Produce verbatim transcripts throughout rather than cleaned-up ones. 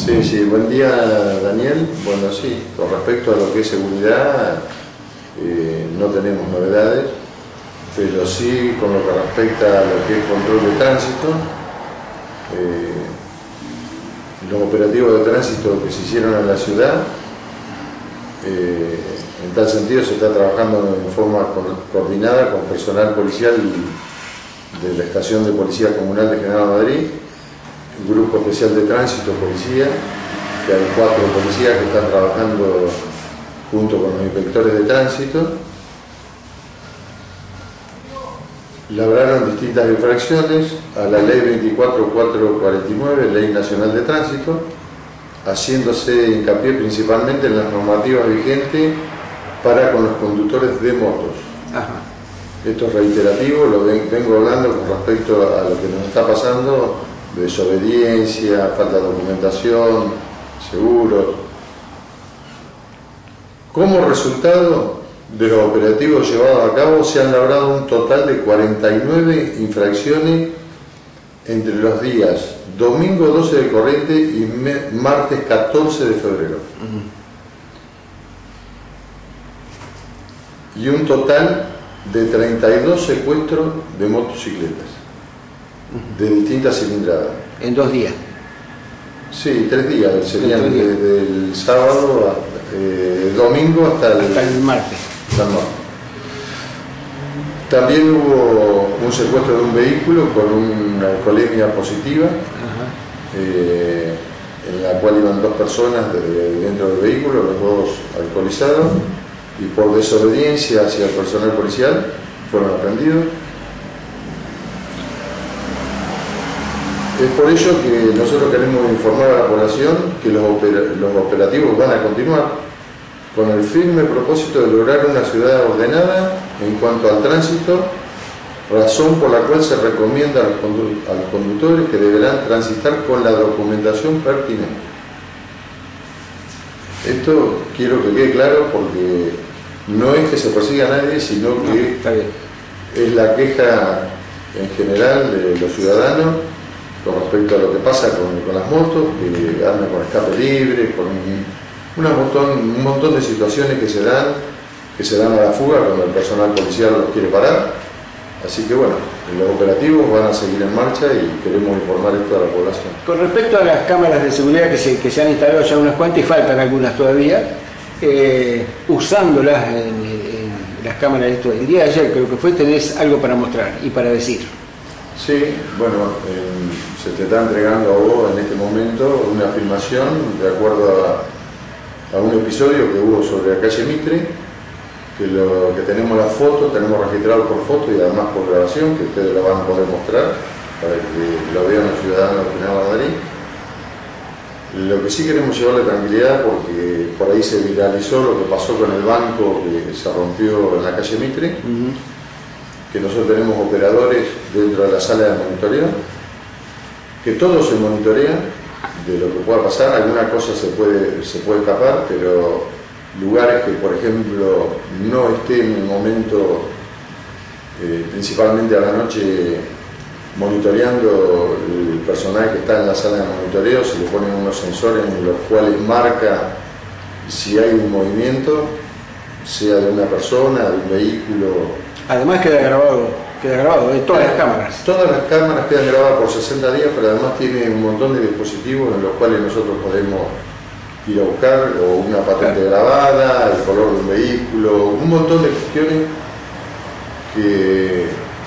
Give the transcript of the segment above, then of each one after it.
Sí, sí, buen día Daniel. Bueno, sí, con respecto a lo que es seguridad, eh, no tenemos novedades, pero sí con lo que respecta a lo que es control de tránsito, eh, los operativos de tránsito que se hicieron en la ciudad, eh, en tal sentido se está trabajando en forma coordinada con personal policial de la Estación de Policía Comunal de General Madrid, Grupo Especial de Tránsito, Policía, que hay cuatro policías que están trabajando junto con los inspectores de tránsito. Labraron distintas infracciones a la Ley veinticuatro mil cuatrocientos cuarenta y nueve, Ley Nacional de Tránsito, haciéndose hincapié principalmente en las normativas vigentes para con los conductores de motos. Ajá. Esto es reiterativo, lo vengo hablando con respecto a lo que nos está pasando, desobediencia, falta de documentación, seguros. Como resultado de los operativos llevados a cabo, se han labrado un total de cuarenta y nueve infracciones entre los días domingo doce de corriente y martes catorce de febrero. Uh-huh. Y un total de treinta y dos secuestros de motocicletas, uh-huh, de distintas cilindradas. ¿En dos días? Sí, tres días, serían desde el sábado, a, eh, domingo hasta el, hasta el martes. Hasta el martes. También hubo un secuestro de un vehículo con una alcoholemia positiva, uh-huh, eh, en la cual iban dos personas de, dentro del vehículo, los dos alcoholizados, y por desobediencia hacia el personal policial fueron aprendidos. Es por ello que nosotros queremos informar a la población que los, opera los operativos van a continuar con el firme propósito de lograr una ciudad ordenada en cuanto al tránsito, razón por la cual se recomienda a los, condu a los conductores que deberán transitar con la documentación pertinente. Esto quiero que quede claro porque no es que se persiga a nadie, sino que no, es la queja en general de los ciudadanos con respecto a lo que pasa con, con las motos, que andan con escape libre, con un, una montón, un montón de situaciones que se dan, que se dan a la fuga cuando el personal policial los quiere parar. Así que bueno, los operativos van a seguir en marcha y queremos informar esto a la población. Con respecto a las cámaras de seguridad que se, que se han instalado ya unas cuantas y faltan algunas todavía, eh, usándolas en, en las cámaras de esto, el día de ayer creo que fue, tenés algo para mostrar y para decir. Sí, bueno, eh, se te está entregando a vos en este momento una filmación de acuerdo a, a un episodio que hubo sobre la calle Mitre, que lo que tenemos las fotos, tenemos registrado por foto y además por grabación, que ustedes la van a poder mostrar para que lo vean los ciudadanos de General Madrid. Lo que sí queremos llevarle tranquilidad, porque por ahí se viralizó lo que pasó con el banco que se rompió en la calle Mitre, uh-huh, que nosotros tenemos operadores dentro de la sala de monitoreo, que todo se monitorea de lo que pueda pasar. Alguna cosa se puede, se puede escapar, pero lugares que por ejemplo no estén en el momento, eh, principalmente a la noche, monitoreando el personal que está en la sala de monitoreo, se le ponen unos sensores en los cuales marca si hay un movimiento, sea de una persona, de un vehículo. Además queda grabado, queda grabado de todas las cámaras. Todas las cámaras quedan grabadas por sesenta días, pero además tiene un montón de dispositivos en los cuales nosotros podemos ir a buscar, o una patente grabada, el color de un vehículo, un montón de cuestiones que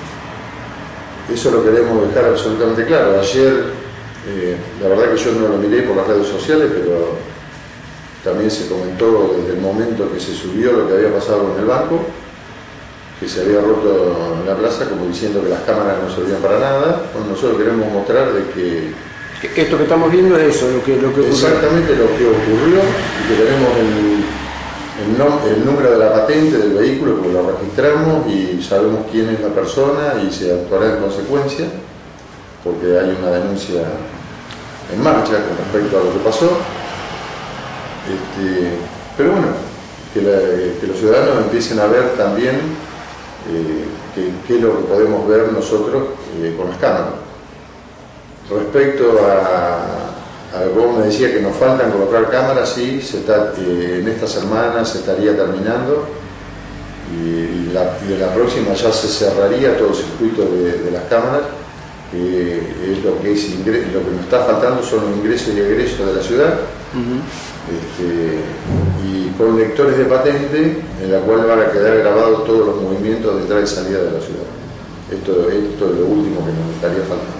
eso lo queremos dejar absolutamente claro. Ayer, eh, la verdad que yo no lo miré por las redes sociales, pero también se comentó desde el momento que se subió lo que había pasado en el banco, que se había roto en la plaza, como diciendo que las cámaras no servían para nada. Bueno, nosotros queremos mostrar de que esto que estamos viendo es eso, lo que, lo que ocurrió. Exactamente lo que ocurrió, y que tenemos el, el, nom el número de la patente del vehículo, porque lo registramos y sabemos quién es la persona y se actuará en consecuencia, porque hay una denuncia en marcha con respecto a lo que pasó. Este, pero bueno, que, la, que los ciudadanos empiecen a ver también eh, qué es lo que podemos ver nosotros eh, con las cámaras. Respecto a, vos me decía que nos faltan colocar cámaras, sí, se está, eh, en esta semana se estaría terminando y, y, la, y de la próxima ya se cerraría todo el circuito de, de las cámaras. Eh, es lo que es ingreso, lo que nos está faltando son los ingresos y egresos de la ciudad. Uh-huh. este, y con lectores de patente en la cual van a quedar grabados todos los movimientos de entrada y salida de la ciudad. Esto, esto es lo último que nos estaría faltando.